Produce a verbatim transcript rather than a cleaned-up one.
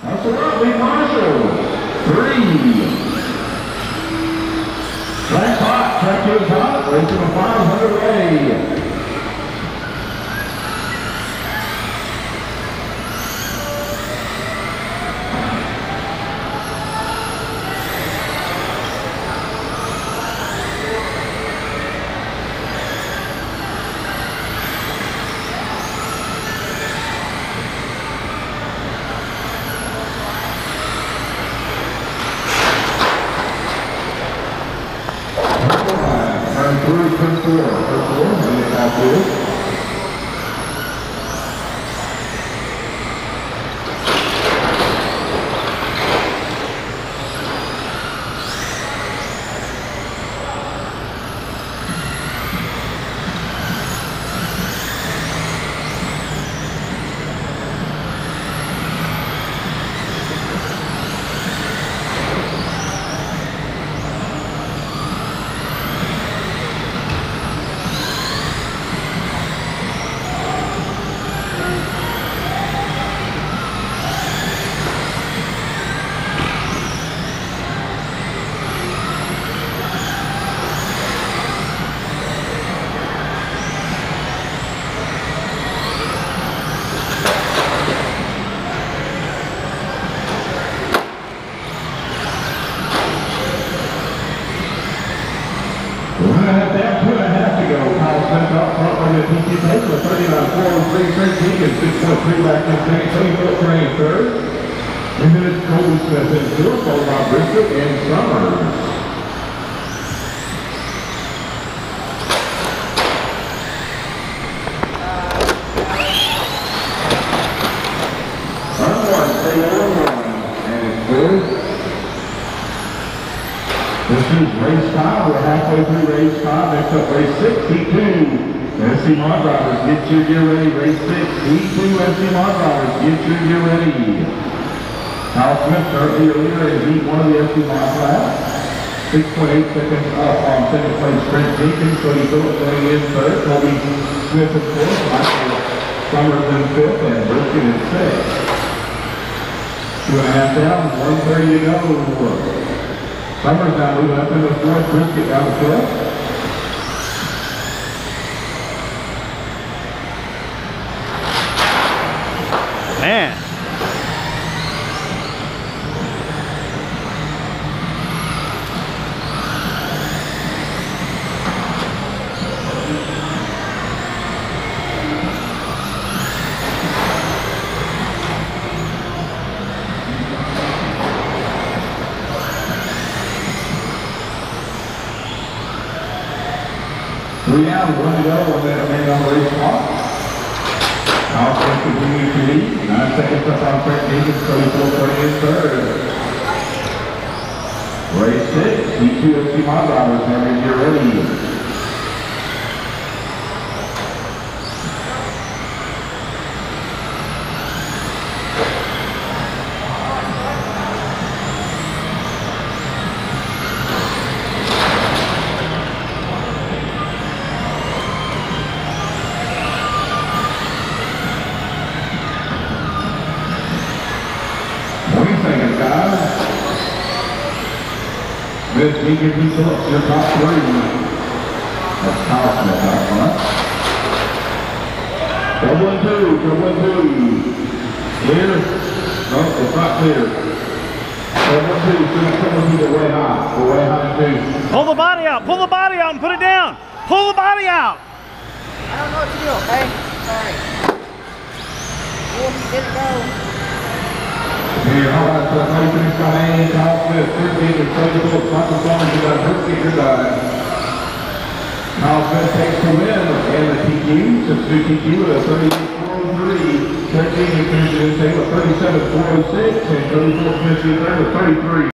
That's a lovely Marshall. Three. Track hot, track to the top, racing a five hundred A. Three, turn four, turn four, and the top two. One and a half down, two and a half to go. Kyle Smith out front on the P T pace with thirty-nine four oh three, thirteen and six point three back in second. Tony Phillips running third. And then it's Colby Smith in fourth, followed by Briscoe and Summers. Run one, stay on one, and it's good. This is race five. We're halfway through race five. Next up, race six, Heat two. S C Mod drivers, get your gear ready. Race six, Heat two. S C Mod drivers, get your gear ready. Kyle Smith currently a leader in Heat one of the S C Mod class. six point eight seconds up on second place, Trent Jenkins. Cody Phillips going in third. Colby Smith in fourth. Michael Summers in fifth, and Briscoe in sixth. Two and a half down, one thirty to go. Summers now moving up into the fourth, Briscoe down the fifth. Man. Three down, one to go, one minute remaining on the race clock. Kyle Smith continues to lead. Nine seconds up on Trent Jenkins, thirty-four thirty in third. Race six, Heat two S C Mod drivers, having your ready. Smith, Jenkins, and Phillips, your top three. That's Kyle Smith out front. Double and two, double and two. Clear? No, it's not clear. Double and two, so it's coming to the way high. The way high two. Pull the body out, pull the body out and put it down. Pull the body out. I don't know what to do, okay? Sorry. Oh, he didn't go. Here, all right, so now you finish by A, Kyle Smith, thirteen, and Cody Phillips, Michael Summers, you got a first kicker side. Kyle Smith takes the win, and the T Q, substitute T Q with a thirty-eight four oh three, thirteen, and finishes in with thirty-seven four oh six, and Cody Phillips finishes in third with thirty-three.